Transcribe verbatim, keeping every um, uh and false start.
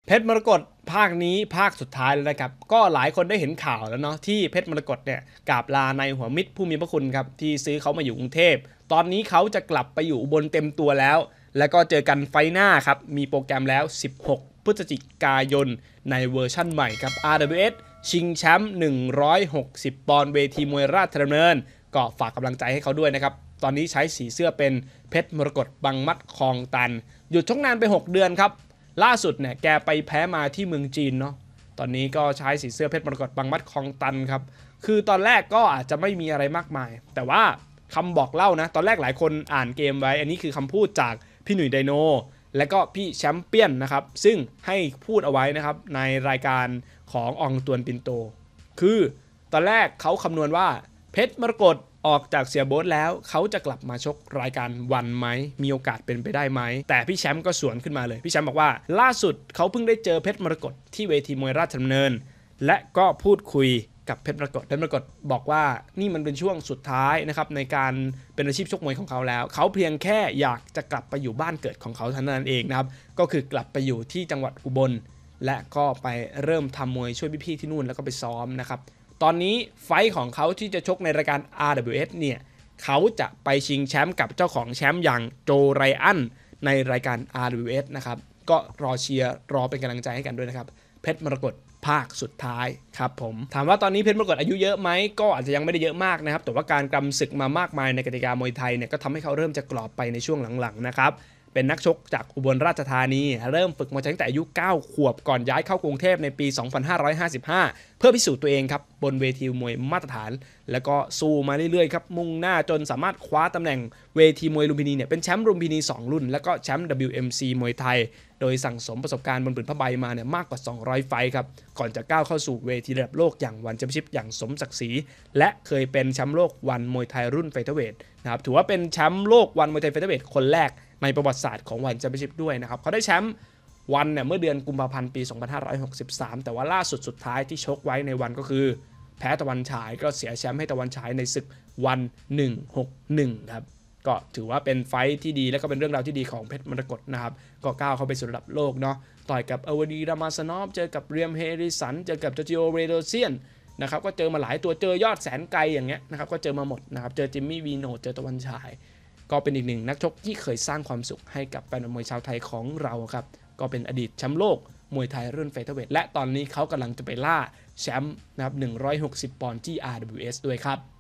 เพชรมรกตภาคนี้ภาคสุดท้ายแล้วนะครับก็หลายคนได้เห็นข่าวแล้วเนาะที่เพชรมรกตเนี่ยกราบลาในหัวมิตรผู้มีพระคุณครับที่ซื้อเขามาอยู่กรุงเทพตอนนี้เขาจะกลับไปอยู่อุบลเต็มตัวแล้วแล้วก็เจอกันไฟหน้าครับมีโปรแกรมแล้วสิบหกพฤศจิกายนในเวอร์ชั่นใหม่ครับ อาร์ ดับเบิลยู เอส ชิงแชมป์หนึ่งร้อยหกสิบปอนด์เวทีมวยราชดำเนินก็ฝากกำลังใจให้เขาด้วยนะครับตอนนี้ใช้สีเสื้อเป็นเพชรมรกตบังมัดคลองตันหยุดชกนานไปหกเดือนครับล่าสุดเนี่ยแกไปแพ้มาที่เมืองจีนเนาะตอนนี้ก็ใช้สีเสื้อเพชรมรกตบังมัดคลองตันครับคือตอนแรกก็อาจจะไม่มีอะไรมากมายแต่ว่าคำบอกเล่านะตอนแรกหลายคนอ่านเกมไว้อันนี้คือคำพูดจากพี่หนุ่ยไดโนและก็พี่แชมเปี้ยนนะครับซึ่งให้พูดเอาไว้นะครับในรายการของอองตวนปินโตคือตอนแรกเขาคำนวณว่าเพชรมรกตออกจากเสียโบ๊ทแล้วเขาจะกลับมาชกรายการวันไหมมีโอกาสเป็นไปได้ไหมแต่พี่แชมป์ก็สวนขึ้นมาเลยพี่แชมป์บอกว่าล่าสุดเขาเพิ่งได้เจอเพชรมรกตที่เวทีมวยราชดำเนินและก็พูดคุยกับเพชรมรกตเพชรมรกตบอกว่านี่มันเป็นช่วงสุดท้ายนะครับในการเป็นอาชีพชกมวยของเขาแล้วเขาเพียงแค่อยากจะกลับไปอยู่บ้านเกิดของเขาเท่านั้นเองนะครับก็คือกลับไปอยู่ที่จังหวัดอุบลและก็ไปเริ่มทำมวยช่วยพี่ๆที่นู่นแล้วก็ไปซ้อมนะครับตอนนี้ไฟท์ของเขาที่จะชกในรายการ อาร์ ดับเบิลยู เอส เนี่ยเขาจะไปชิงแชมป์กับเจ้าของแชมป์อย่างโจไรอันในรายการ อาร์ ดับเบิลยู เอส นะครับก็รอเชียร์รอเป็นกำลังใจให้กันด้วยนะครับเพชรมรกตภาคสุดท้ายครับผมถามว่าตอนนี้เพชรมรกตอายุเยอะไหมก็อาจจะยังไม่ได้เยอะมากนะครับแต่ว่าการกำศึกมามากมายในกติกามวยไทยเนี่ยก็ทำให้เขาเริ่มจะกรอบไปในช่วงหลังๆนะครับเป็นนักชกจากอุบลราชธานีเริ่มฝึกมาตั้งแต่อายุเก้าขวบก่อนย้ายเข้ากรุงเทพในปีสองพันห้าร้อยห้าสิบห้าเพื่อพิสูจน์ตัวเองครับบนเวทีมวยมาตรฐานแล้วก็สู้มาเรื่อยๆครับมุ่งหน้าจนสามารถคว้าตำแหน่งเวทีมวยลุมพินีเนี่ยเป็นแชมป์ลุมพินีสองรุ่นแล้วก็แชมป์ ดับเบิลยู เอ็ม ซี มวยไทยโดยสั่งสมประสบการณ์บนผืนผ้าใบมาเนี่ยมากกว่าสองร้อยไฟท์ครับก่อนจะก้าวเข้าสู่เวทีระดับโลกอย่างวันแชมเปี้ยนชิพอย่างสมศักดิ์ศรีและเคยเป็นแชมป์โลกวันมวยไทยรุ่นเฟเธอร์เวทนะครับถือว่าเป็นแชมป์โลกวันมวยไทยเฟเธอร์เวทคนแรกในประวัติศาสตร์ของวันแชมเปี้ยนชิพด้วยนะครับเขาได้แชมป์วันเนี่ยเมื่อเดือนกุมภาพันธ์ปีสองพันห้าร้อยหกสิบสามแต่ว่าล่าสุดสุดท้ายที่ชกไว้ในวันก็คือแพ้ตะวันฉายก็เสียแชมป์ให้ตะวันฉายในศึกวันหนึ่งหกหนึ่งครับก็ถือว่าเป็นไฟท์ที่ดีและก็เป็นเรื่องราวที่ดีของเพชรมรกตนะครับก็ก้าวเข้าไปสู่ระดับโลกเนาะต่อยกับอวดีรามาสนอฟเจอกับเรียมเฮริสันเจอกับจอร์จิโอเรโดเซียนนะครับก็เจอมาหลายตัวเจอยอดแสนไกลอย่างเงี้ยนะครับก็เจอมาหมดนะครับเจอจิมมี่วีโนเจอตะวันฉายก็เป็นอีกหนึ่งนักชกที่เคยสร้างความสุขให้กับแฟนมวยชาวไทยของเราครับก็เป็นอดีตแชมป์โลกมวยไทยรุ่นเฟเธอร์เวทและตอนนี้เขากำลังจะไปล่าแชมป์นะครับหนึ่งร้อยหกสิบปอนด์ที่ อาร์ ดับเบิลยู เอส ด้วยครับ